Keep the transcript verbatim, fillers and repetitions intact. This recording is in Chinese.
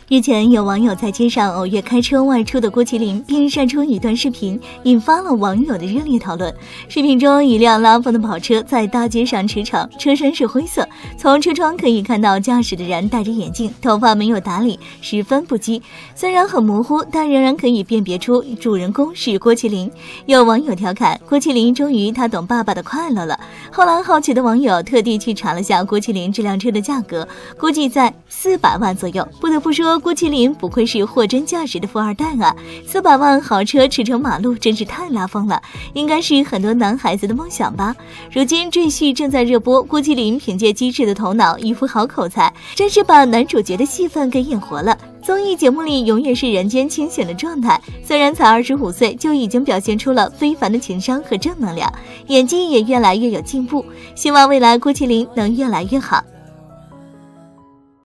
日前，有网友在街上偶遇开车外出的郭麒麟，并晒出一段视频，引发了网友的热烈讨论。视频中，一辆拉风的跑车在大街上驰骋，车身是灰色，从车窗可以看到驾驶的人戴着眼镜，头发没有打理，十分不羁。虽然很模糊，但仍然可以辨别出主人公是郭麒麟。有网友调侃：“郭麒麟终于他懂爸爸的快乐了。”后来，好奇的网友特地去查了下郭麒麟这辆车的价格，估计在四百万左右。不得不说，郭麒麟不愧是货真价实的富二代啊！四百万豪车驰骋马路，真是太拉风了，应该是很多男孩子的梦想吧。如今赘婿正在热播，郭麒麟凭借机智的头脑，一副好口才，真是把男主角的戏份给演活了。综艺节目里永远是人间清醒的状态，虽然才二十五岁，就已经表现出了非凡的情商和正能量，演技也越来越有进步。希望未来郭麒麟能越来越好。